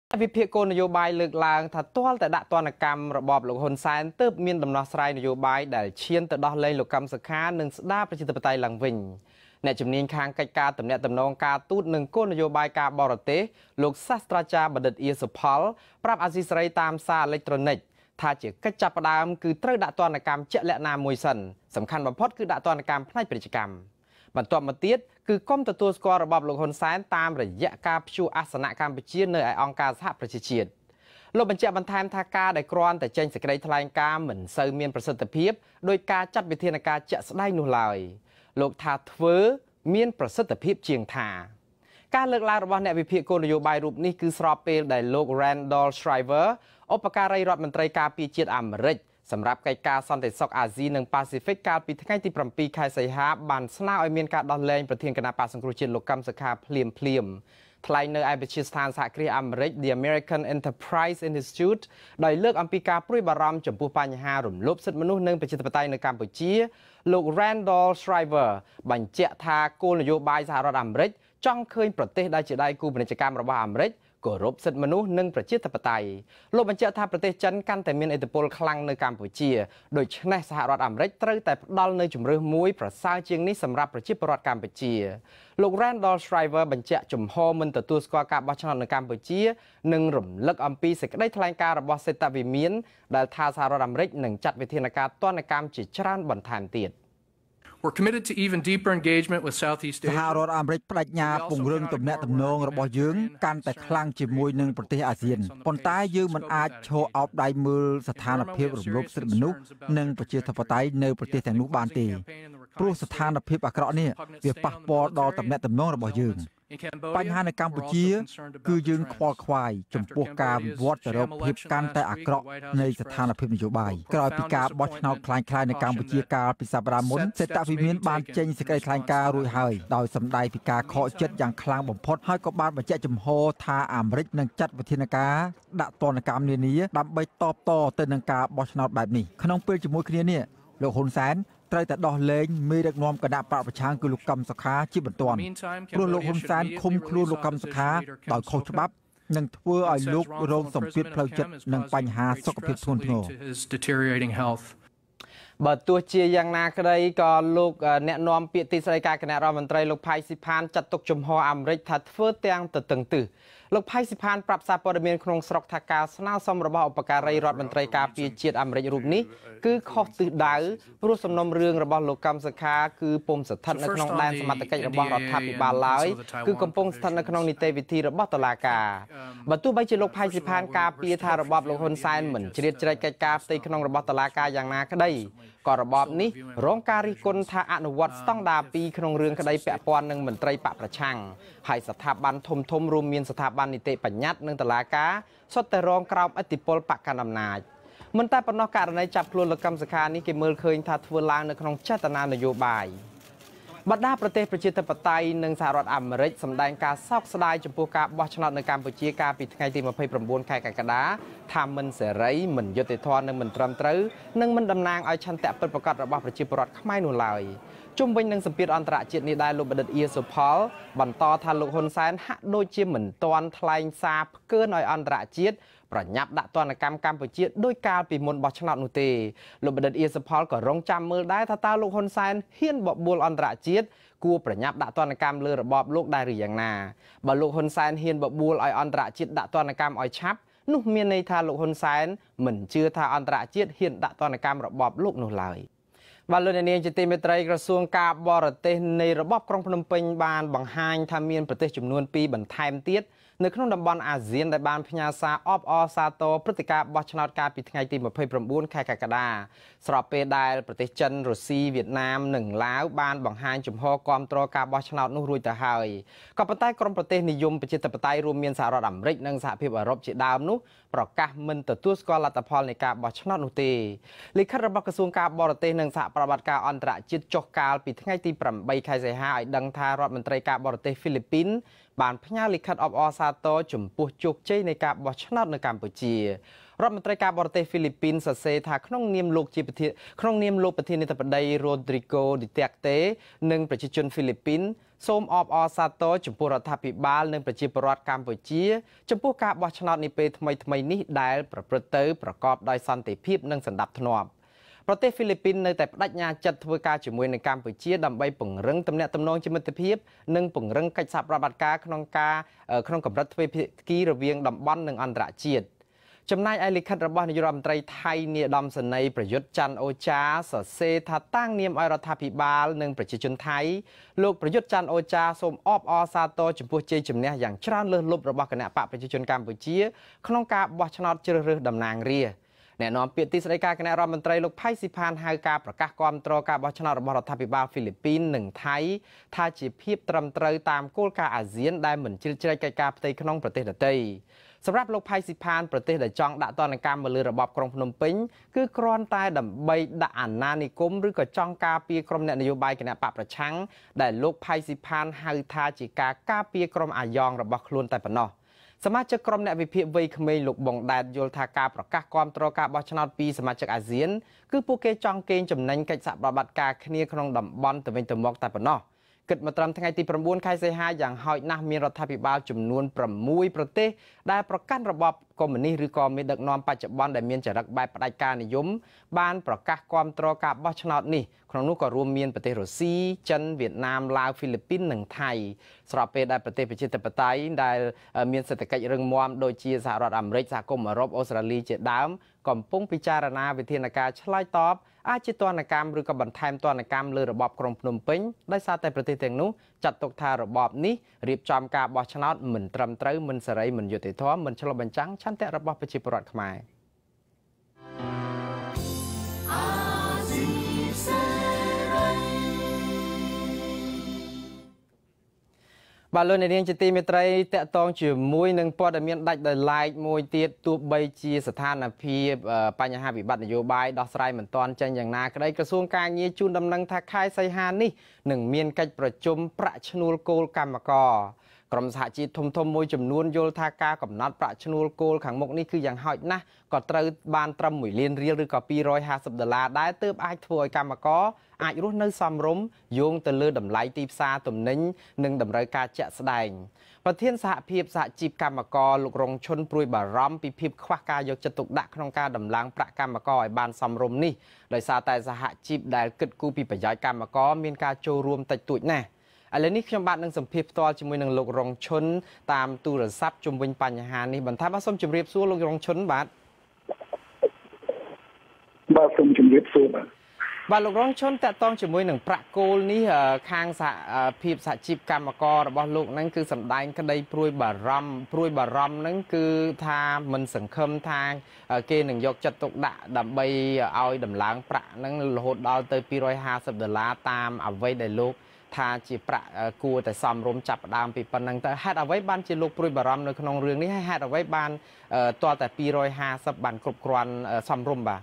วิพีโกนโยบายเลือกลางถ้าตัวแต่ดะตัวนกรรมระบอบหลวงฮนไซน์เติบมีนดำนาสายนโยบายได้เชียนแต่ดอเลยหลวงกรรมสกาหนึ่งสดาประชาธิปไตยหลังวิ่งในจำนวนคางกิจการตำแหน่งตำนองการตูดหนึ่งโกนโยบายการบรเตลูกศาสตราจารย์บัณฑิตเอียสุพอลปรับอาศิสไรตามซาอิเล็กทรอนิกส์ถ้าจะกระจับประดามคือเติร์ดะตัวนกรรมเจและนามวยสันสำคัญบำพดคือดะตัวนกรรมพนัยกิจกรรมบรรทบมาเตียดคือก้มตัวสกอร์ระบอบหลวงฮนไซน์ตามระยะการพิจูอาสนะการพิจิตรในองค์การสหประชาชาติโลกบัญชีบรรทายทางการได้กรอนแต่เจนสกได้ทลายการเหมือนเซอร์เมียนประสิทธิภาพโดยการจัดวิธีการจะได้นุ่ลอยโลกทาเฟอร์เมียนประสิทธิภาพเชียงทาการเลิกลาระบอบในวิพีโกนโยบายรูปนี้คือสอบเปลได้โลกแรนดอลสไตรเวอร์อุปการีรัฐมนตรีการปีเจียดอเมริกสำหรับกิจการสันติสุขอาเซียนในแปซิฟิกการปีทั้งที่ปรำปีคายไซฮาบันสนาอเมียนการดอลเลนประเทศคณะปาสังครุจิตโลกกรรมสคาเพลียมทลายในไอเบชิสถานสหรัฐอเมริก The American Enterprise Institute โดยเลือกอัมพีการปรุยบารมจมพูปัญหาหลุมลบสิทธิมนุษย์ในประชาธิปไตยในกัมพูชีโลกแรนดอลสไตรเวอร์บัญชีทาโกนโยบายสหรัฐอเมริกจ้องเคยประเทศได้จะได้กู้บริจาคระบาดอเมริกกรบสิทธิมนุษย์หนึ่งประชาธิปไตยโลกบัญชีทาประเทศจันกันแต่มีอิทธิพลคลังในกัมพูชีโดยชนะสหรัฐอเมริกตรึแต่ดอลในจุ่มเรือมวยประสาเชียงนี้สำหรับประชาธิปไตยกัมพูชีโลกแรนดอลสไตรเวอร์บัญชีจุ่มโฮมันตัวตัวสกอการบัชนในกัมพูชีหนึ่งหลุมเลิกอัมพีเสกได้ทลายการระบาดเซตาวิมีนได้ทาสหรัฐอเมริกหนึ่งจัดวิธีการต้อนกรรมจิตชราญบรรทานเตียด We're committed to even deeper engagement with Southeast Asia. សហរដ្ឋអាមេរិកបដិញ្ញាពង្រឹងទំនាក់ទំនងរបស់យើងកាន់តែខ្លាំងជាមួយនឹងប្រទេសអាស៊ានប៉ុន្តែយើងមិនអាចឈរអោបដៃមើលស្ថានភាពរំលោភសិទ្ធិមនុស្សនិងប្រជាធិបតេយ្យនៅប្រទេសទាំងនោះបានទេព្រោះស្ថានភាពអាក្រក់នេះវាប៉ះពាល់ដល់ទំនាក់ទំនងរបស់យើងបញ្ហានៅកម្ពុជាគឺយើងខ្វល់ខ្វាយចំពោះការវិវត្តទៅរកភាពកាន់តែអាក្រក់នៃស្ថានភាពនយោបាយក្រោយពីការបោះឆ្នោតคล้ายៗនៅកម្ពុជាកាលពីសប្តាហ៍មុនសេតវិមានបានចេញសេចក្តីថ្លែងការណ៍រួចហើយដោយសម្ដែងពីការខកចិត្តយ៉ាងខ្លាំងបំផុតហើយក៏បានបញ្ជាក់ចំហថាអាមេរិកនឹងចាត់វិធានការដាក់ទណ្ឌកម្មនានាដើម្បីតបតទៅនឹងការបោះឆ្នោតបែបនេះក្នុងពេលជាមួយគ្នានេះលោកហ៊ុនសែនត្រូវតែដោះលែងមេដឹកនាំគណៈបកប្រឆាំងគឺលោកកឹមសុខាជាបន្ទាន់ព្រោះលោកហ៊ុនសែនឃុំខ្លួនលោកកឹមសុខាដោយខុសច្បាប់និងធ្វើឲ្យលោករងសម្ពាធផ្លូវចិត្តនិងបញ្ហាសុខភាពធ្ងន់ធ្ងរបើទោះជាយ៉ាងណាក្តីក៏លោកអ្នកនាំពាក្យទីស្តីការគណៈរដ្ឋមន្ត្រីលោកផៃស៊ីផានចាត់ទុកជំហរអាមេរិកថាធ្វើទាំងទៅតឹងទឹះលោកផៃស៊ីផានប្រាប់សារព័ត៌មានក្នុងស្រុកថាការស្នើសុំរបស់ឧបការីរដ្ឋមន្ត្រីការពារជាតិអាមេរិករូបនេះគឺខុសទិសដៅព្រោះសំណុំរឿងរបស់លោកកឹមសុខាគឺពុំស្ថិតនៅក្នុងដែនសមត្ថកិច្ចរបស់រដ្ឋាភិបាលឡើយគឺកំពុងស្ថិតនៅក្នុងនីតិវិធីរបស់តុលាការបើទោះបីជាលោកផៃស៊ីផានការពារថារបបលោកហ៊ុនសែនមិនជ្រៀតជ្រែកកិច្ចការផ្ទៃក្នុងរបស់តុលាការយ៉ាងណាក្តីក៏របបនេះរងការរិះគន់ថាអនុវត្តស្តង់ដារ2ក្នុងរឿងក្តីពាក់ព័ន្ធនឹងមន្ត្រីបកប្រឆាំងហើយស្ថាប័នធំរួមមានស្ថាប័ននីតិបញ្ញត្តិនិងតុលាការសុទ្ធតែរងក្រោមឥទ្ធិពលបកកណ្ដាលអំណាចមិនតែប៉ុណ្ណោះករណីចាប់ខ្លួនលោកកឹមសុខានេះគេមើលឃើញថាធ្វើឡើងនៅក្នុងចេតនានយោបាយបណ្ដាប្រទេសប្រជាធិបតេយ្យនិងសហរដ្ឋអាមេរិកសម្ដែងការសោកស្ដាយចំពោះការបោះឆ្នោតនៅកម្ពុជាកាលពីថ្ងៃទី29ខែកក្កដាថាមិនសេរីមិនយុត្តិធម៌និងមិនត្រឹមត្រូវនិងមិនតំណាងឲ្យឆន្ទៈពិតប្រាកដរបស់ប្រជាពលរដ្ឋខ្មែរនោះឡើយជុំវិញនឹងសម្ពាធអន្តរជាតិនេះដែរលោកបណ្ឌិតអៀសុផលបន្តថាលោកហ៊ុនសែនហាក់ដូចជាមិនទាន់ថ្លែងសារផ្កើនឲ្យអន្តរជាតិប្រញាប់ដាក់ទណ្ឌកម្មកម្ពុជាដោយកាលពីមុនបោះឆ្នោតនោះទេលោកបណ្ឌិតអៀសុផលក៏រងចាំមើលដែរថាតើលោកហ៊ុនសែនហ៊ានបបួលអន្តរជាតិគួរប្រញាប់ដាក់ទណ្ឌកម្មលើរបបលោកដែរឬយ៉ាងណាបើលោកហ៊ុនសែនហ៊ានបបួលឲ្យអន្តរជាតិដាក់ទណ្ឌកម្មឲ្យឆាប់នោះមានន័យថាលោកហ៊ុនសែនមិនជឿថាអន្តរជាតិហ៊ានដាក់ទណ្ឌកម្មរបបលោកនោះឡើយបាទលោកនាងជាទីមេត្រីក្រសួងការបរទេសនៃរបបក្រុងភ្នំពេញបានបង្ហាញថាមានប្រទេសចំនួន2បន្ថែមទៀតនៅក្នុងតំបន់អាស៊ានដែលបានផ្ញើសារអបអរសាទរព្រឹត្តិការណ៍បោះឆ្នោតកាលពីថ្ងៃទី29ខែកក្កដាស្របពេលដែលប្រទេសចិនរុស្ស៊ីវៀតណាមនិងឡាវបានបង្ហាញជំហរគាំទ្រការបោះឆ្នោតនោះរួចទៅហើយក៏ប៉ុន្តែក្រុមប្រទេសនិយមប្រជាធិបតេយ្យរួមមានសហរដ្ឋអាមេរិកនិងសហភាពអឺរ៉ុបជាដើមនោះប្រកាសមិនទទួលស្គាល់លទ្ធផលនៃការបោះឆ្នោតនោះទេលិខិតរបស់ក្រសួងការបរទេសនិងសហប្រតិបត្តិការអន្តរជាតិចុះកាលពីថ្ងៃទី8ខែសីហាឲ្យដឹងថារដ្ឋមន្ត្រីការបរទេសហ្វីលីពីនបានផ្ញើលិខិតអបអរសាទរចំពោះជោគជ័យនៃការបោះឆ្នោតនៅកម្ពុជារដ្ឋមន្ត្រីការបរទេសហ្វីលីពីនសរសេរថាក្នុងនាមលោកប្រធានាធិបតី Rodrigo Duterte និងប្រជាជនហ្វីលីពីនសូមអបអរសាទរចំពោះរដ្ឋាភិបាលនិងប្រជាពលរដ្ឋកម្ពុជាចំពោះការបោះឆ្នោតនាពេលថ្មីៗនេះដែលប្រព្រឹត្តទៅប្រកបដោយសន្តិភាពនិងសណ្ដាប់ធ្នាប់ប្រទេសហ្វីលីពីននៅតែបដិញ្ញាចិត្តធ្វើការជាមួយនឹងកម្ពុជាដើម្បីពង្រឹងទំនាក់ទំនងជាមិត្តភាពនិងពង្រឹងកិច្ចសហប្រតិបត្តិការក្នុងកម្រិតទ្វេភាគីរវាងតំបន់និងអន្តរជាតិចំណែកឯលិខិតរបស់នាយករដ្ឋមន្ត្រីថៃនាយឧត្តមសេនីយ៍ប្រយុទ្ធច័ន្ទអូចាសរសេរថាតាំងនាមឲ្យរដ្ឋាភិបាលនិងប្រជាជនថៃលោកប្រយុទ្ធច័ន្ទអូចាសូមអបអរសាទរចំពោះជ័យជំនះយ៉ាងច្រើនលើសលប់របស់គណៈបកប្រជាជនកម្ពុជាក្នុងការបោះឆ្នោតជ្រើសរើសតំណាងរាស្ត្រអ្នកនាំពាក្យទីស្តីការគណៈរដ្ឋមន្ត្រីលោកផៃស៊ីផានហៅការប្រកាសគាំទ្រការបោះឆ្នោតរបស់រដ្ឋាភិបាលហ្វីលីពីននិងថៃថាជាភាពត្រឹមត្រូវតាមគោលការណ៍អាស៊ានដែលមិនជ្រៀតជ្រែកកិច្ចការផ្ទៃក្នុងប្រទេសដទៃសម្រាប់លោកផៃស៊ីផានប្រទេសដែលចង់ដាក់ទណ្ឌកម្មមកលើរបបក្រុងភ្នំពេញគឺគ្រាន់តែដើម្បីដាក់អាណានិគមឬក៏ចង់ការពារក្រុមអ្នកនយោបាយគណៈបកប្រឆាំងដែលលោកផៃស៊ីផានហៅថាជាការការពារក្រុមអាយ៉ងរបស់ខ្លួនតែប៉ុណ្ណោះសមាជិកក្រុមអ្នកវិភាគវ័យក្មេងលោកបងដែតយល់ថាការប្រកាសគាំទ្រការបោះឆ្នោតពីសមាជិកអាស៊ានគឺពួកគេចង់កេងចំណេញកិច្ចសហប្រតិបត្តិការគ្នាក្នុងតំបន់ទៅវិញទៅមកតែប៉ុណ្ណោះគិតមកត្រឹមថ្ងៃទី9ខែសីហាយ៉ាងហោចណាស់មានរដ្ឋាភិបាលចំនួន6ប្រទេសដែលប្រកាន់របបកុម្មុយនីសឬក៏មានដឹកនាំបច្ចុប្បន្នដែលមានចរិតបែបផ្ដាច់ការនិយមបានប្រកាសគាំទ្រការបោះឆ្នោតនេះក្នុងនោះក៏រួមមានប្រទេសរុស្ស៊ីចិនវៀតណាមឡាវហ្វីលីពីននិងថៃស្របពេលដែលប្រទេសប្រជាធិបតេយ្យដែលមានសេដ្ឋកិច្ចរឹងមាំដូចជាសហរដ្ឋអាមេរិកសហគមន៍អឺរ៉ុបអូស្ត្រាលីជាដើមកំពុងពិចារណាវិធានការឆ្លើយតបអាចជាទណ្ឌកម្មឬក៏បន្ថែមទណ្ឌកម្មលើរបបក្រុងភ្នំពេញដោយសារតែប្រទេសទាំងនោះចាត់ទុកថារបបនេះរៀបចំការបោះឆ្នោតមិនត្រឹមត្រូវមិនសេរីមិនយុត្តិធម៌មិនឆ្លុះបញ្ចាំងឆន្ទៈរបស់ប្រជាពលរដ្ឋខ្មែរបាទលោកអ្នកនាងជាទីមេត្រីតកតងជាមួយនឹងព័ត៌មានដាច់ដោយឡែកមួយទៀតទោះបីជាស្ថានភាពបញ្ហាវិបត្តិនយោបាយដោះស្រាយមិនទាន់ចេញយ៉ាងណាក្តីក្រសួងការងារជូនដំណឹងថាខែសីហានេះនឹងមានកិច្ចប្រជុំប្រាក់ឈ្នួលគោលកម្មករក្រុមសហជីពធំមួយចំនួនយល់ថាការកំណត់ប្រាក់ឈ្នួលគោលខាងមុខនេះគឺយ៉ាងហោចណាស់ក៏ត្រូវបានត្រឹម1លានរៀលឬក៏$250ដែរទើបអាចធ្វើឲ្យកម្មករអាចរស់នៅសមរម្យយោងទៅលើតម្លៃទីផ្សារទំនិញនិងតម្រូវការជាក់ស្ដែងប្រធានសហភាពសហជីពកម្មករលោករងឈុនព្រួយបារម្ភពីភាពខ្វះការយកចិត្តទុកដាក់ក្នុងការដំឡើងប្រាក់កម្មករឲ្យបានសមរម្យនេះដោយសារតែសហជីពដែលគិតគូរពីប្រយោជន៍កម្មករមានការចូលរួមតិចតួចណាស់ឥឡូវនេះខ្ញុំបាទនឹងសម្ភាសផ្ទាល់ជាមួយនឹងលោករងឈុនតាមទូរស័ព្ទជុំវិញបញ្ហានេះបន្ថែមសូមជម្រាបសួរលោករងឈុនបាទសូមជម្រាបសួរបាទលោករងឈុនតកតងជាមួយនឹងប្រាក់គោលនេះខាងសហភាពសហជីពកម្មកររបស់លោកហ្នឹងគឺសម្ដែងក្តីព្រួយបារម្ភហ្នឹងគឺថាមិនសង្ឃឹមថាគេនឹងយកចិត្តទុកដាក់ដើម្បីឲ្យដំឡើងប្រាក់ហ្នឹងរហូតដល់ទៅ$250តាមអ្វីដែលលោកថាជាប្រាក់គួរតែសមរម្យចាប់ផ្ដើមពីប៉ុណ្ណឹងទៅហេតុអ្វីបានជាលោកព្រួយបារម្ភនៅក្នុងរឿងនេះហើយហេតុអ្វីបានទាល់តែ250បានគ្រប់គ្រាន់សមរម្យបាទ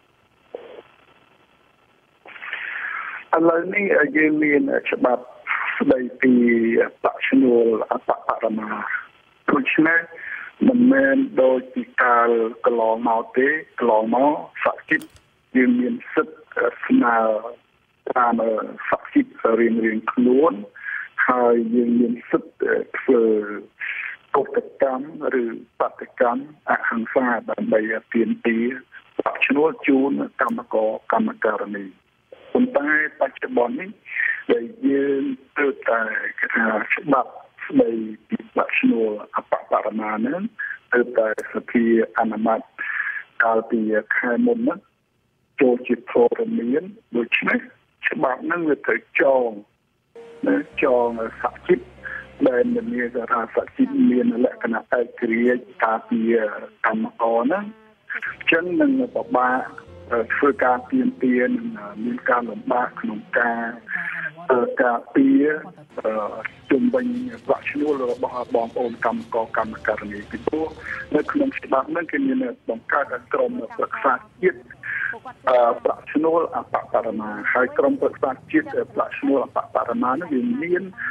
ឥឡូវនេះយើងមានច្បាប់ស្ដីពីប្រាក់ឈ្នួលអបបរមាដូច្នេះមិនមែនដោយពីកាលកន្លងមកទេកន្លងមកសហជីពយើងមានសិទ្ធិស្នើតាមសហជីពរៀងខ្លួនហើយយើងមានសិទ្ធិធ្វើកុតកម្មឬបដកម្មអហិង្សាដើម្បីទាមទារប្រាក់ឈ្នួលជូនកម្មករនីប៉ុន្តែបច្ចុប្បន្ននេះដែលយើងទើបតែគេថាច្បាប់ស្ដីពីប្រាក់ឈ្នួលអបបរមានឹងទើបតែសភាអនុម័តកាលពីខែមុនហ្នឹងចូលជាធរមានដូច្នេះច្បាប់ហ្នឹងវាត្រូវចងសហជីពដែលមានសារៈសហជីពមានលក្ខណៈឯករាជ្យការពារកម្មករហ្នឹងអញ្ចឹងនឹងពិបាកធ្វើការទាមទារនឹងមានការលំបាកក្នុងការការពារជំវិញប្រាក់ឈ្នួលរបស់បងប្អូនកម្មករនីពីព្រោះនៅក្នុងច្បាប់ហ្នឹងគេមានបង្កើតក្រុមប្រឹក្សាជាតិប្រាក់ឈ្នួលអបបរមាហើយក្រុមប្រឹក្សាជាតិប្រាក់ឈ្នួលអបបរមានេះវាមាន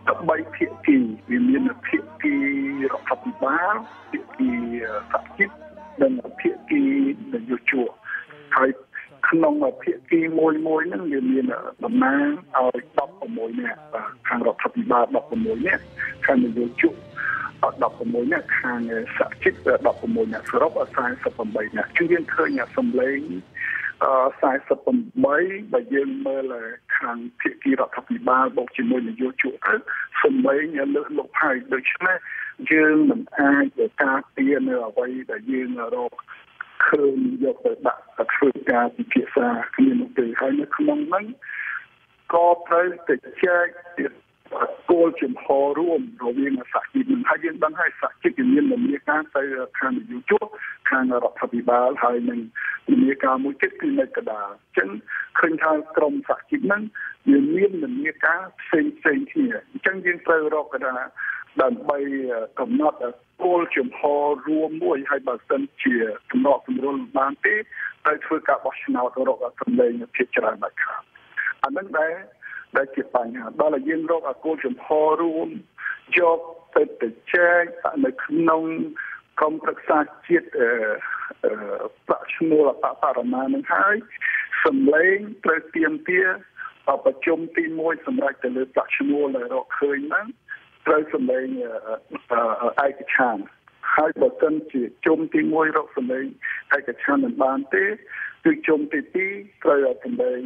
13ភាគីវាមានភាគីរដ្ឋាភិបាលភាគីសហជីពនិងភាគីនយោជកហើយក្នុងភាគីមួយហ្នឹងវាមានតំណាងឲ្យ16នាក់ខាងរដ្ឋាភិបាល16នាក់ខាងនយោជក16នាក់ខាងសហជីព16នាក់សរុប48នាក់គឺយើងឃើញសម្លេង48បើយើងមើលខាងភាគីរដ្ឋាភិបាលបូកជាមួយនយោជកទៅសម្លេងលើសលោកហើយដូច្នេះយើងមិនអាចការពារនៅអ្វីដែលយើងរកឃើញយកទៅដាក់ធ្វើការពិភាក្សាគ្នានោះទេហើយនៅក្នុងហ្នឹងក៏ត្រូវទៅចែកគោលជំហររួមរវាងសហជីពនិងហើយយើងដឹងហើយសហជីពមានលំនាការទៅខាងនយោជកខាងរដ្ឋាភិបាលហើយនឹងលំនាការមួយទៀតគឺនៅកណ្ដាលអញ្ចឹងឃើញថាក្រមសហជីពហ្នឹងវាមានលំនាការផ្សេងគ្នាអញ្ចឹងយើងត្រូវរកកណ្ដាលដើម្បីកំណត់គោលជំហររួមមួយហើយបើសិនជាកំណត់សម្រួលបានទេត្រូវធ្វើការបោះឆ្នោតរកសម្លេងភាពច្រើនដាច់ខាតអានឹងដែលជាបញ្ហាដល់តែយើងរកគោលជំហររួមយកទៅចែកនៅក្នុងក្រុមប្រឹក្សាជាតិប្រាក់ឈ្នួលអបបរមានឹងហើយសម្លេងត្រូវទៀមទាប្រជុំទី1សម្រាប់ទៅលើប្រាក់ឈ្នួលដែលរកឃើញហ្នឹងត្រូវសម្លេងឯកច្ឆន្ទហើយបើសិនជាជុំទី1រកសម្លេងឯកច្ឆន្ទមិនបានទេគឺជុំទី2ត្រូវសម្លេង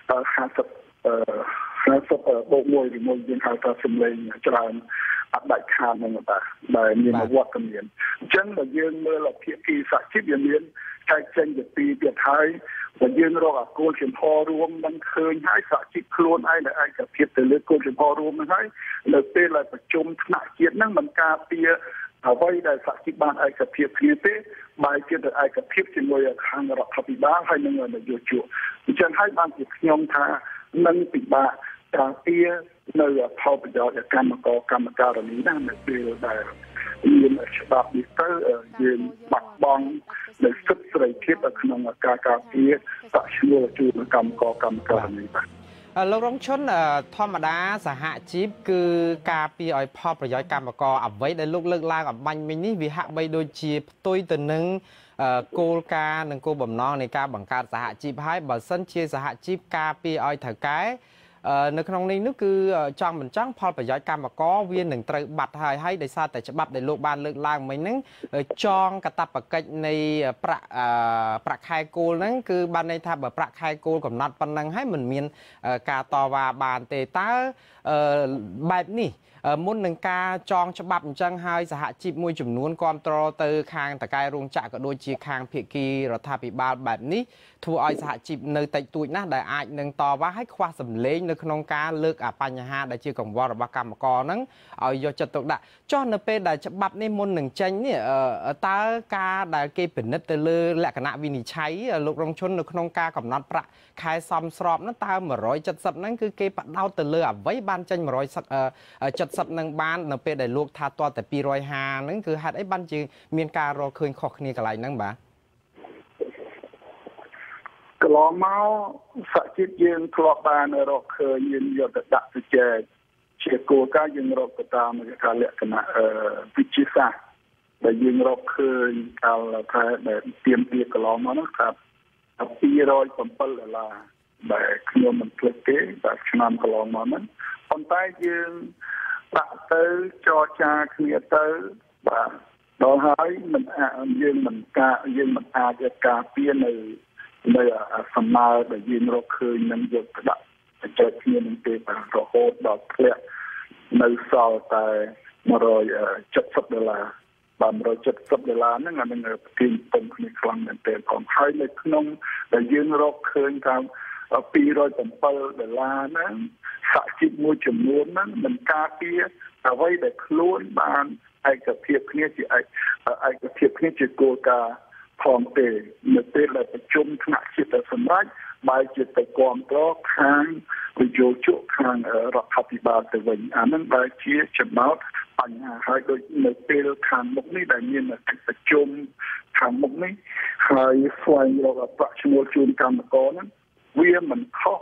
50បូក1ជាមួយយើងហៅថាសម្លេងច្រើនអត់ដាច់ខាតហ្នឹងបាទដែលមានវត្តមានអញ្ចឹងបើយើងមើលភាគីសហជីពវាមានចែកចេញជាពីរទៀតហើយបើយើងរកគោលជំហររួមនឹងឃើញហើយសហជីពខ្លួនឯងដែលឯកភាពទៅលើគោលជំហររួមហ្នឹងហើយនៅពេលដែលប្រជុំថ្នាក់ជាតិហ្នឹងមិនការពារអ្វីដែលសហជីពបានឯកភាពគ្នាទេបែរជាទៅឯកភាពជាមួយខាងរដ្ឋាភិបាលហើយនឹងនយោជកអញ្ចឹងហើយបានជាខ្ញុំថានឹងពិបាកការពារនៅផលប្រយោជន៍កម្មការនីណានៅពេលដែលមានច្បាប់នេះទៅយើងបាត់បង់នៅសិទ្ធិសេរីភាពនៅក្នុងការការពារប្រាក់ឈ្នួលជូនកម្មការនីបាទលោករងឈុនធម្មតាសហជីពគឺការពារឲ្យផលប្រយោជន៍កម្មករអ្វីដែលលោកលើកឡើងអំបញ្ញមិញនេះវាហាក់បីដូចជាផ្ទុយទៅនឹងគោលការណ៍និងគោលបំណងនៃការបង្កើតសហជីពហើយបើសិនជាសហជីពការពារឲ្យថៅកែនៅក្នុងនេះនោះគឺចង់មិនចង់ផលប្រយោជន៍កម្មករវានឹងត្រូវបាត់ហើយដោយសារតែច្បាប់ដែលលោកបានលើកឡើងមិញហ្នឹងចងកាតព្វកិច្ចនៃប្រាក់ខែគោលហ្នឹងគឺបានន័យថាបើប្រាក់ខែគោលកំណត់ប៉ុណ្ណឹងហើយមិនមានការតវ៉ាបានទេតើបែបនេះមុននឹងការចងច្បាប់អញ្ចឹងហើយសហជីពមួយចំនួនគ្រប់គ្រងទៅខាងតកែរោងចក្រក៏ដូចជាខាងភាគីរដ្ឋាភិបាលបែបនេះធ្វើឲ្យសហជីពនៅតិចតួចណាស់ដែលអាចនឹងតវ៉ាឲ្យខ្វះសម្លេងនៅក្នុងការលើកបញ្ហាដែលជាកង្វល់របស់កម្មករហ្នឹងឲ្យយកចិត្តទុកដាក់ចុះនៅពេលដែលច្បាប់នេះមុននឹងចេញនេះតើការដែលគេពិនិត្យទៅលើលក្ខណៈវិនិច្ឆ័យលោករងឈុននៅក្នុងការកំណត់ប្រាក់ខែសមស្របហ្នឹងតើ170ហ្នឹងគឺគេបដោតទៅលើអ្វីបានចេញ170នឹងបាននៅពេលដែលលោកថាតតែ250ហ្នឹងគឺហេតុអីបានជាមានការរកឃើញខុសគ្នាកន្លែងហ្នឹងបាទកន្លងមកសហជីពយើងធ្លាប់បានរកឃើញយើងយកទៅដាក់ទៅចែកជាគោលការណ៍យើងរកទៅតាមការលក្ខណៈវិទ្យាសាស្ត្រដែលយើងរកឃើញកាលថាដែលទៀមទាកន្លងមកនោះថា$207ដែលខ្ញុំមិនភ្លេចទេបាទឆ្នាំកន្លងមកហ្នឹងប៉ុន្តែយើងដាក់ទៅចរចាគ្នាទៅបាទដល់ហើយយើងមិនអាចការពារនៅសំណើដែលយើងរកឃើញនឹងយកទៅដាក់ចែកគ្នានឹងទេបាទរហូតដល់ធ្លាក់នៅសល់តែ$170បាទ$170ហ្នឹងអានឹងទីពុំគ្នាខ្លាំងមែនទែនផងហើយនៅក្នុងដែលយើងរកឃើញតាម$207ហ្នឹងសហជីពមួយចំនួនហ្នឹងមិនការពារអ្វីដែលខ្លួនបានឯកភាពគ្នាជាគោលការណ៍ផងទេនៅពេលដែលប្រជុំថ្នាក់ជាតិសម្រាប់បែរជាទៅគ្រប់គ្រងខាងវិយោជកខាងរដ្ឋាភិបាលទៅវិញអានឹងបែរជាចំណោទបញ្ហាហើយដូចនៅពេលខាងមុខនេះដែលមានកិច្ចប្រជុំខាងមុខនេះហើយស្វែងរកប្រាក់ឈ្នួលជូនកម្មករហ្នឹងវាមិនខុស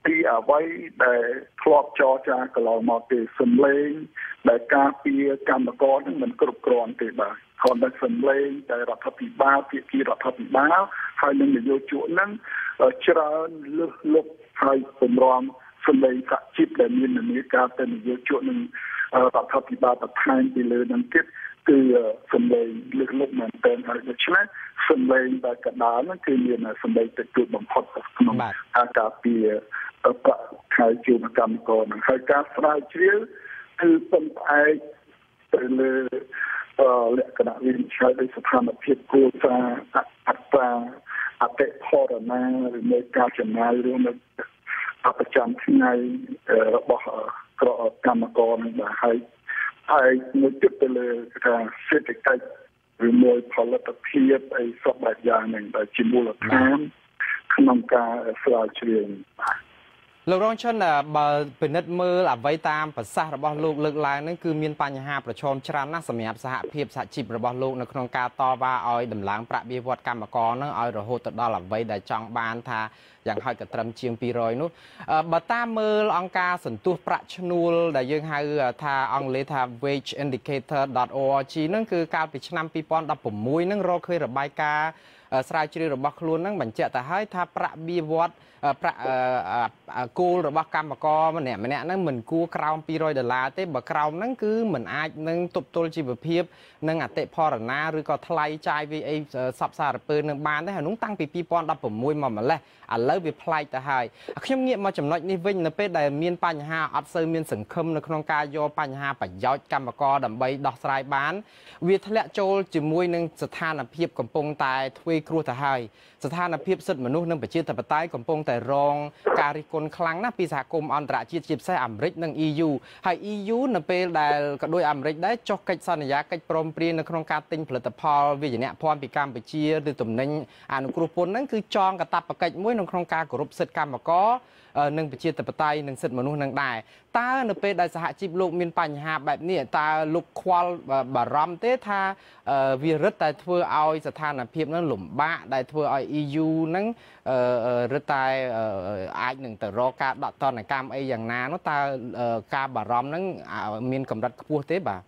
ពីអ្វីដែលធ្លាប់ចរចាកន្លងមកទេសម្លេងដែលការពារកម្មករនឹងមិនគ្រប់គ្រាន់ទេបាទគ្រាន់តែសម្លេងតែរដ្ឋាភិបាលភាគីរដ្ឋាភិបាលហើយនឹងនយោជកនឹងច្រើនលើសលប់ហើយបំរុងសម្លេងសហជីពដែលមាននានាការទៅនយោជកនឹងរដ្ឋាភិបាលបន្ថែមពីលើនឹងទៀតគឺសម្លេងលើសលប់មែនទែនហើយដូច្នេះសម្លេងដែលកណ្ដាលហ្នឹងគឺមានសម្លេងតិចតួចបំផុតក្នុងការពារប្រាក់ខែជូនកម្មករនឹងហើយការស្រាវជ្រាវគឺពឹងផ្អែកទៅលើលក្ខណៈវិនិច្ឆ័យដោយស្ថានភាពគ្រួសារអត្រាអតិផរណាឬនៃការចំណាយរួមនៅប្រចាំថ្ងៃរបស់កម្មករនឹងបាទហើយមួយទៀតទៅលើការសេដ្ឋកិច្ចឬមួយផលិតភាពអីសពបែបយ៉ាងហ្នឹងដែលជាមូលដ្ឋានក្នុងការស្រាវជ្រាវលោករងជនបើពិនិត្យមើលអ្វីតាមប្រសាសន៍របស់លោកលើកឡើងហ្នឹងគឺមានបញ្ហាប្រឈមច្រើនណាស់សម្រាប់សហភាពសហជីពរបស់លោកនៅក្នុងការតវ៉ាឲ្យដំឡើងប្រាក់បៀវត្សកម្មករហ្នឹងឲ្យរហូតទៅដល់អ្វីដែលចង់បានថាយ៉ាងហោចក៏ត្រឹមជាង200នោះបើតាមមើលអង្គការសន្ទុះប្រាក់ឈ្នួលដែលយើងហៅថាអង់គ្លេសថា wageindicator.org ហ្នឹងគឺកាលពីឆ្នាំ2016ហ្នឹងរកឃើញរបាយការណ៍ស្រាវជ្រាវរបស់ខ្លួនហ្នឹងបញ្ជាក់ទៅហើយថាប្រាក់បៀវត្សប្រាក់គោលរបស់កម្មករម្នាក់ហ្នឹងមិនគួរក្រោម$200ទេបើក្រោមហ្នឹងគឺមិនអាចនឹងទប់ទល់ជីវភាពនិងអតិផរណាឬក៏ថ្លៃចាយវាអីសពសារពើនឹងបានទេហើយនោះតាំងពី2016មកម្លេះឥឡូវវាប្លែកទៅហើយខ្ញុំងាកមកចំណុចនេះវិញនៅពេលដែលមានបញ្ហាអត់សូវមានសង្ឃឹមនៅក្នុងការយកបញ្ហាប្រយោជន៍កម្មករដើម្បីដោះស្រាយបានវាធ្លាក់ចូលជាមួយនឹងស្ថានភាពកំពុងតែធ្វេសគ្រោះទៅហើយស្ថានភាពសិទ្ធិមនុស្សនិងប្រជាធិបតេយ្យកំពុងតែរងការរិះគន់ខ្លាំងណាស់ពីសហគមន៍អន្តរជាតិជាពិសេសអាមេរិកនិង EU ហើយ EU នៅពេលដែលក៏ដោយអាមេរិកដែរចុះកិច្ចសន្យាកិច្ចព្រមព្រៀងនៅក្នុងការទិញផលិតផលវិជ្ជាភ័ណ្ឌពីកម្ពុជាឬទំនិញអនុគ្រោះពន្ធហ្នឹងគឺចងកាតព្វកិច្ចមួយក្នុងការគោរពសិទ្ធិកម្មករនិងប្រជាធិបតេយ្យនិងសិទ្ធិមនុស្សនឹងដែរតើនៅពេលដែលសហជីពលោកមានបញ្ហាបែបនេះតើលោកខ្វល់បារម្ភទេថាវារឹតតែធ្វើឲ្យស្ថានភាពនឹងលំបាកដែលធ្វើឲ្យ EU នឹងរឹតតែអាចនឹងទៅរកការដកទណ្ឌកម្មអីយ៉ាងណានោះតើការបារម្ភនឹងមានកម្រិតខ្ពស់ទេបាទ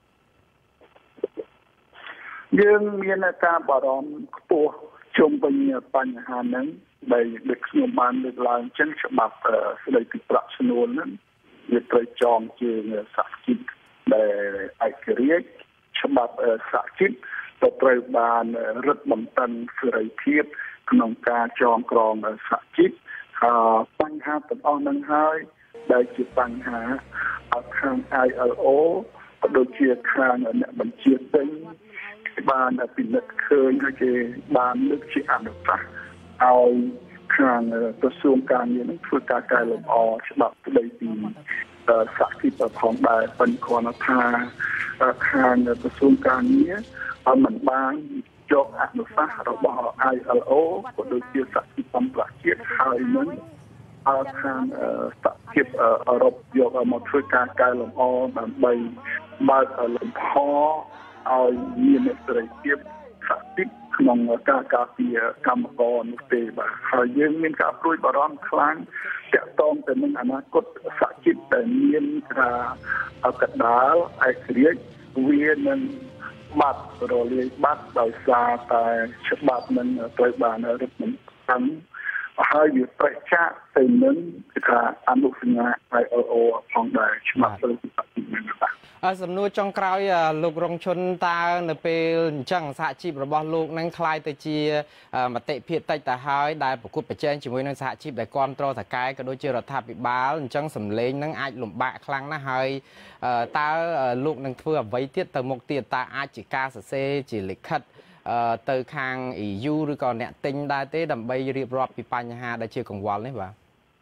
យើងមានការបារម្ភខ្ពស់ជុំវិញបញ្ហាហ្នឹងដែលដូចខ្ញុំបានលើកឡើងចឹងច្បាប់ស្តីពីប្រាក់ឈ្នួលហ្នឹងវាត្រូវចងជើងសហជីពដែលឯករាជ្យច្បាប់សហជីពក៏ត្រូវបានរឹតបន្តឹងសេរីភាពក្នុងការចងក្រងសហជីពបញ្ហាទាំងអស់ហ្នឹងហើយដែលជាបញ្ហាខាង ILO ក៏ដូចជាខាងអ្នកបញ្ជាទិញបានពិនិត្យឃើញហើយគេបានលើកជាអនុសាសន៍ឲ្យខាងក្រសួងការងារនឹងធ្វើការកែលម្អច្បាប់ស្តីពីសហជីពផងដែរប៉ុន្តែគ្រាន់តែថាខាងក្រសួងការងារមិនបានយកអនុសាសន៍របស់ ILO ក៏ដូចជាសហជីពអន្តរជាតិហើយនឹងខាងសហជីពអឺរ៉ុបយកមកធ្វើការកែលម្អដើម្បីបើកលំហឲ្យមានសេរីភាពសហជីពក្នុងការការពារកម្មករនោះទេបាទហើយយើងមានការព្រួយបារម្ភខ្លាំងទាក់ទងទៅនឹងអនាគតសហជីពដែលមានការកណ្ដាលឯករាជ្យវានឹងបាត់រលាយបាត់ដោយសារតែច្បាប់នឹងត្រូវបានរឹតបន្តឹងហើយវាប្រឆាំងទៅនឹងគឺថាអនុសញ្ញា ILO ផងដែរច្បាប់ស្តីពីសហជីពនឹងបាទសំណួរចុងក្រោយលោករងឈុនតើនៅពេលអញ្ចឹងសហជីពរបស់លោកនឹងคล้ายទៅជាមតិភាគតិចទៅហើយដែលប្រកួតប្រជែងជាមួយនឹងសហជីពដែលគ្រប់គ្រងតកែក៏ដូចជារដ្ឋាភិបាលអញ្ចឹងសម្លេងនឹងអាចលំបាកខ្លាំងណាស់ហើយតើលោកនឹងធ្វើអ្វីទៀតទៅមុខទៀតតើអាចជាការសរសេរជាលិខិតទៅខាង EU ឬក៏អ្នកទិញដែរទេដើម្បីរៀបរាប់ពីបញ្ហាដែលជាកង្វល់នេះបាទ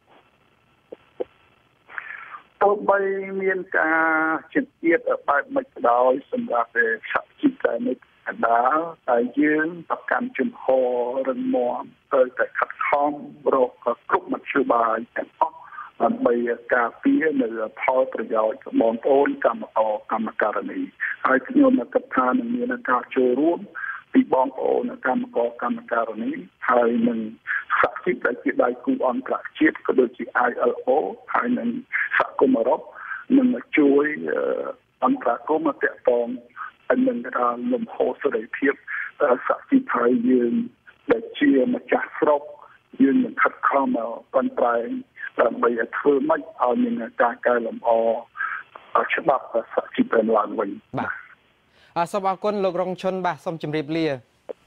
ទោះបីមានការជិតទៀតបែបមិនក៏ដោយសម្រាប់សហជីពតែនៅកណ្ដាលតែយើងប្រកាន់ជំហររឹងមាំត្រូវតែខិតខំរកគ្រប់មធ្យោបាយទាំងអស់ដើម្បីការពារនៅផលប្រយោជន៍របស់បងប្អូនកម្មករនីហើយខ្ញុំគិតថានឹងមានការចូលរួមពីបងប្អូនកម្មករនីហើយនឹងសសហជីពដែលជាដៃគូអន្តរជាតិក៏ដូចជា ILO ហើយនិងសហគមន៍អឺរ៉ុបនឹងជួយអន្តរាគមន៍មកតាក់ទងហើយនឹងលំហូរសេរីភាពសហជីពថៃយើងដែលជាម្ចាស់ស្រុកយើងនឹងខិតខំប៉ុនប្រែងដើម្បីឲ្យធ្វើម៉េចឲ្យមានការកែលម្អច្បាប់សហជីពឡើងវិញបាទសូមអរគុណលោករងឈុនបាទសូមជម្រាបលា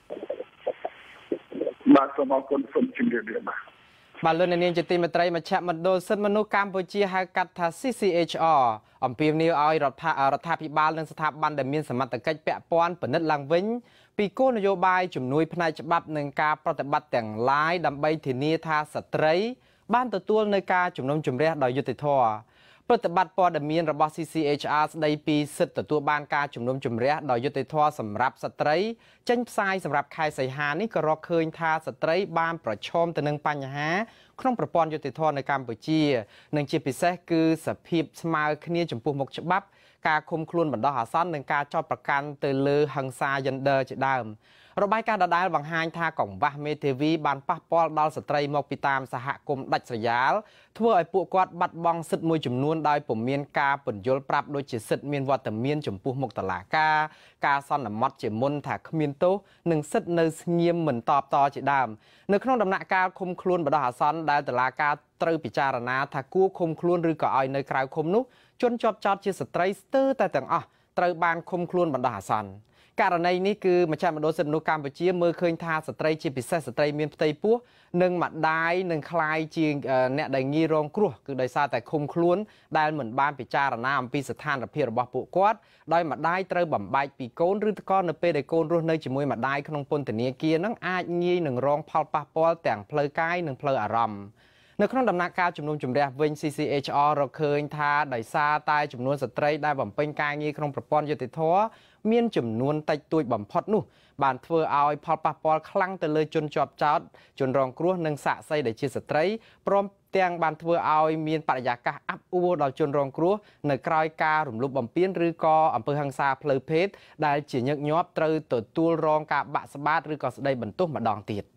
បាទសូមអរគុណសូមជម្រាបលាបាទលោកនាងជាទីមេត្រីមជ្ឈមណ្ឌលសិទ្ធិមនុស្សកម្ពុជាហៅកាត់ថា CCHR អំពាវនាវឲ្យរដ្ឋាភិបាលនិងស្ថាប័នដែលមានសមត្ថកិច្ចពាក់ព័ន្ធពិនិត្យឡើងវិញពីគោលនយោបាយជំនួយផ្នែកច្បាប់និងការប្រតិបត្តិទាំងឡាយដើម្បីធានាថាស្ត្រីបានទទួលនៅការជំនុំជម្រះដោយយុត្តិធម៌ប្រតិបត្តិព័ត៌មានរបស់ CCHR ស្ដីពីសិទ្ធិទទួលបានការជំនុំជម្រះដោយយុត្តិធម៌សម្រាប់ស្ត្រីចេញផ្សាយសម្រាប់ខែសីហានេះក៏រកឃើញថាស្ត្រីបានប្រឈមទៅនឹងបញ្ហាក្នុងប្រព័ន្ធយុត្តិធម៌នៅកម្ពុជានិងជាពិសេសគឺសភាពស្មើគ្នាចំពោះមុខច្បាប់ការឃុំខ្លួនបណ្ដោះអាសន្ននិងការចោទប្រកាន់ទៅលើហិង្សា gender ជាដើមរបាយការណ៍ដដែលបង្ហាញថាកង្វះមេធាវីបានប៉ះពាល់ដល់ស្ត្រីមកពីតាមសហគមន៍ដាច់ស្រយាលធ្វើឲ្យពួកគាត់បាត់បង់សិទ្ធិមួយចំនួនដោយពុំមានការពន្យល់ប្រាប់ដូចជាសិទ្ធិមានវត្តមានចំពោះមុខតុលាការការសន្មត់ជាមុនថាគ្មានទោសនិងសិទ្ធិនៅស្ងៀមមិនតបតជាដើមនៅក្នុងដំណាក់កាលឃុំខ្លួនបណ្ដោះអាសន្នដែលតុលាការត្រូវពិចារណាថាគួរឃុំខ្លួនឬក៏ឲ្យនៅក្រៅឃុំនោះជនជាប់ចោទជាស្ត្រីស្ទើរតែទាំងអស់ត្រូវបានឃុំខ្លួនបណ្ដោះអាសន្នករណីនេះគឺមជ្ឈមណ្ឌលសិទ្ធិមនុស្សកម្ពុជាមើលឃើញថាស្ត្រីជាពិសេសស្ត្រីមានផ្ទៃពោះនិងម្ដាយនឹងคล้ายជាអ្នកដែលងាយរងគ្រោះគឺដោយសារតែឃុំខ្លួនដែលមិនបានពិចារណាអំពីស្ថានភាពរបស់ពួកគាត់ដោយម្ដាយត្រូវបំបែកពីកូនឬក៏នៅពេលដែលកូនរស់នៅជាមួយម្ដាយក្នុងពន្ធនាគារនឹងអាចងាយនឹងរងផលប៉ះពាល់ទាំងផ្លូវកាយនិងផ្លូវអារម្មណ៍នៅក្នុងដំណាក់កាលជំនុំជម្រះវិញ CCHR រកឃើញថាដោយសារតែចំនួនស្ត្រីដែលបំពេញការងារក្នុងប្រព័ន្ធយុតិធធម៌មានចំនួនតិចតួចបំផុតនោះបានធ្វើឲ្យផលប៉ះពាល់ខ្លាំងទៅលើជនជាប់ចោទជនរងគ្រោះនិងសាក្សីដែលជាស្ត្រីព្រមទាំងបានធ្វើឲ្យមានបរិយាកាសអាប់អួរដល់ជនរងគ្រោះនៅក្រៅការរំលោភបំពានឬក៏អំពើហិង្សាផ្លូវភេទដែលជាញឹកញាប់ត្រូវទទួលរងការបាក់ស្បាតឬក៏ស្ដីបន្ទោសម្ដងទៀត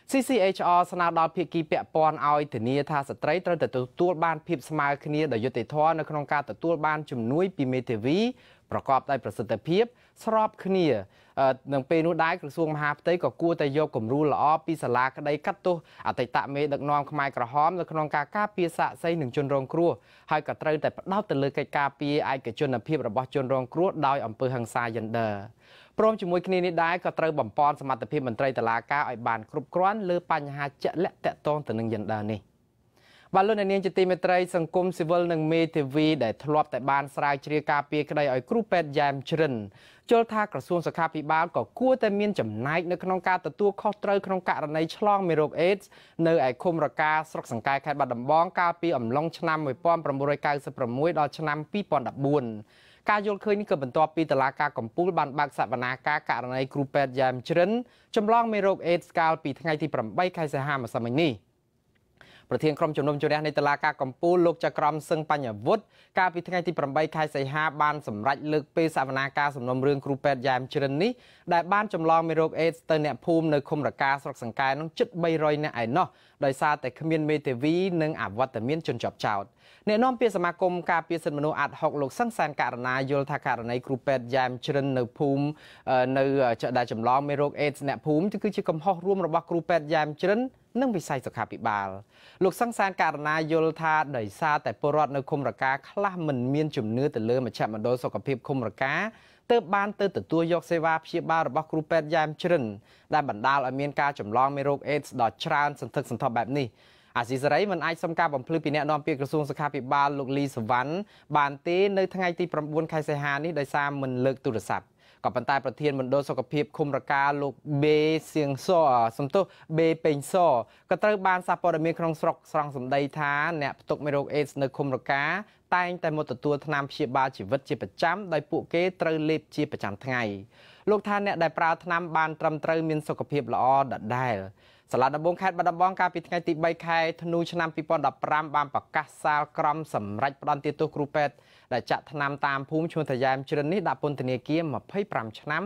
CCHR ស្នើដល់ភាគីពាក់ព័ន្ធឲ្យធានាថាស្ត្រីត្រូវទទួលបានភាពស្មើគ្នាដោយយុត្តិធម៌នៅក្នុងការទទួលបានជំនួយពីមេធាវីប្រកបដោយប្រសិទ្ធភាពស្របគ្នានឹងពេលនោះដែរក្រសួងមហាផ្ទៃក៏គួរតែយកគំរូល្អពីសាលាក្តីកាត់ទោសអតីតមេដឹកនាំខ្មែរក្រហមនៅក្នុងការការពារសាក្សីនិងជនរងគ្រោះហើយក៏ត្រូវតែផ្ដោតទៅលើកិច្ចការពារឯកជនភាពរបស់ជនរងគ្រោះដោយអំពើហិង្សា genderព្រមជាមួយគ្នានេះដែរក៏ត្រូវបំពេញសមត្ថភាពមន្ត្រីតុលាការឲ្យបានគ្រប់គ្រាន់លើបញ្ហាជាក់លាក់ទាក់ទងទៅនឹង gender នេះបាទលោកនាងជាទីមេត្រីសង្គមស៊ីវិលនិងមេធាវីដែលធ្លាប់តែបានស្រាវជ្រាវការពារក្តីឲ្យគ្រូពេទ្យយ៉ែមជ្រិនជល់ថាក្រសួងសុខាភិបាលក៏គួរតែមានចំណែកនៅក្នុងការទទួលខុសត្រូវក្នុងករណីឆ្លងមេរោគអេដស៍នៅឯឃុំរកាស្រុកសង្កែខេត្តបាត់ដំបងកាលពីអំឡុងឆ្នាំ1996ដល់ឆ្នាំ2014ការយល់ឃើញនេះក៏បន្ទាប់ពីតុលាការកំពូលបានបើកសវនាការករណីគ្រូពេទ្យយ៉ែមជ្រិនចម្លងមេរោគអេដស៍កាលពីថ្ងៃទី8ខែសីហាម្សិលមិញនេះប្រធានក្រុមជំនុំជម្រះនៃតុលាការកំពូលលោកចក្រមសឹងបញ្ញវុធកាលពីថ្ងៃទី8ខែសីហាបានសម្រេចលើកពេលសវនាការសំណុំរឿងគ្រូពេទ្យយ៉ែមជ្រិននេះដែលបានចម្លងមេរោគអេដស៍ទៅអ្នកភូមិនៅឃុំរកាស្រុកសង្កែនោះជិត300នាក់ឯណោះដោយសារតែគ្មានមេធាវីនិងអវត្តមានជនជាប់ចោទអ្នកនាំពាក្យសមាគមការពារសិទ្ធិមនុស្សអាត់ហុកលោកសឹងសានករណាយល់ថាករណីគ្រូពេទ្យយ៉ែមជ្រិននៅភូមិនៅដែលចម្លងមេរោគអេដស៍អ្នកភូមិគឺជាកំហុសរួមរបស់គ្រូពេទ្យយ៉ែមជ្រិននិងវិស័យសុខាភិបាលលោកសង្សានករណាយល់ថាដោយសារតែពលរដ្ឋនៅឃុំរកាខ្លះមិនមានជំនឿទៅលើមជ្ឈមណ្ឌលសុខភាពឃុំរកាទើបបានទៅទទួលយកសេវាព្យាបាលរបស់គ្រូពេទ្យយ៉ែមជ្រិនដែលបណ្ដាលឲ្យមានការចម្លងមេរោគអេដស៍ដ៏ច្រើនសន្ធឹកសន្ធាប់បែបនេះអាស៊ីសេរីមិនអាចសុំការបំភ្លឺពីអ្នកនាំពាក្យក្រសួងសុខាភិបាលលោកលីសវណ្ណបានទេនៅថ្ងៃទី9ខែសីហានេះដោយសារមិនលើកទូរស័ព្ទក៏ប៉ុន្តែប្រធានមណ្ឌលសុខភាពឃុំរកាលោកបេសៀងសសំទោសបេពេញសក៏ត្រូវបានសារព័ត៌មានក្នុងស្រុកស្រង់សម្ដីថាអ្នកផ្ទុកមេរោគអេដស៍នៅឃុំរកាតែងតែមកទទួលថ្នាំព្យាបាលជីវិតជាប្រចាំដោយពួកគេត្រូវលេបជាប្រចាំថ្ងៃលោកថាអ្នកដែលប្រើថ្នាំបានត្រឹមត្រូវមានសុខភាពល្អដដែលសាលាដំបងខេត្តបាត់ដំបងកាលពីថ្ងៃទី3ខែធ្នូឆ្នាំ2015បានប្រកាសសាលក្រមសម្រាប់ផ្តន្ទាទោសគ្រូពេទ្យដែលចាក់ថ្នាំតាមភូមិឈ្មោះថាយ៉ែមជ្រិននេះដាក់ពន្ធនាគារ25ឆ្នាំ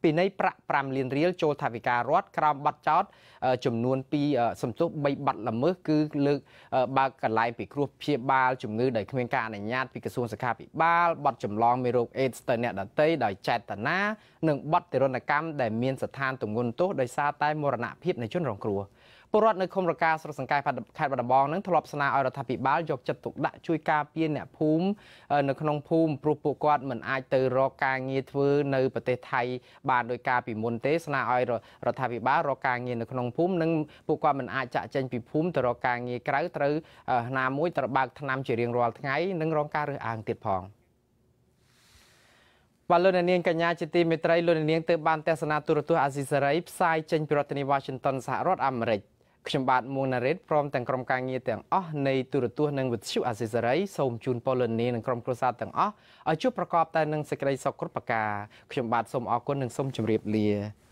ពីនៃប្រាក់5លានរៀលចូលថវិការដ្ឋក្រោមបាត់ចោតចំនួន2សំទុះ3បាត់ល្មើសគឺលើកបើកកន្លែងពិគ្រោះព្យាបាលជំងឺដោយគ្មានការអនុញ្ញាតពីក្រសួងសុខាភិបាលបាត់ចម្លងមេរោគអេដសទៅអ្នកដទៃដោយចេតនានិងបាត់ទរណកម្មដែលមានស្ថានទម្ងន់ទោសដោយសារតែមរណភាពនៃជនរងគ្រោះពលរដ្ឋនៅឃុំរកាស្រុកសង្កែខេត្តបាត់ដំបងនឹងធ្លាប់ស្នើឲ្យរដ្ឋាភិបាលយកចិត្តទុកដាក់ជួយការពារអ្នកភូមិនៅក្នុងភូមិព្រោះពួកគាត់មិនអាចទៅរកការងារធ្វើនៅប្រទេសថៃបានដោយការពីមុនទេស្នើឲ្យរដ្ឋាភិបាលរកការងារនៅក្នុងភូមិនិងពួកគាត់មិនអាចចាក់ចែងពីភូមិទៅរកការងារក្រៅត្រូវណាមួយត្រូវបើកថ្នាំជារៀងរាល់ថ្ងៃនិងរងការរើសអើងទៀតផងបាទលោកនាងកញ្ញាជាទីមេត្រីលោកនាងទើបបានទស្សនាទូរទស្សន៍អាស៊ីសេរីផ្សាយចេញពីរដ្ឋធានី Washington សហរដ្ឋអាមេរិកខ្ញុំបាទមួងណារ៉េតព្រមទាំងក្រុមការងារទាំងអស់នៃទូរទស្សន៍និងវិទ្យុអាស៊ីសេរីសូមជូនពលនាងនិងក្រុមគ្រួសារទាំងអស់ឲ្យជួបប្រកបតែនឹងសេចក្តីសុខគ្រប់ប្រការខ្ញុំបាទសូមអរគុណនិងសូមជម្រាបលា